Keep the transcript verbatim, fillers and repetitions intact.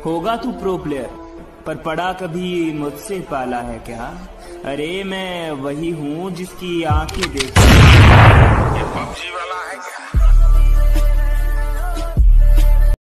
होगा तू pro player, पर पढ़ा कभी मुझसे पाला है क्या? अरे मैं वही हूँ जिसकी आंखें देख। ये पबजी वाला है क्या?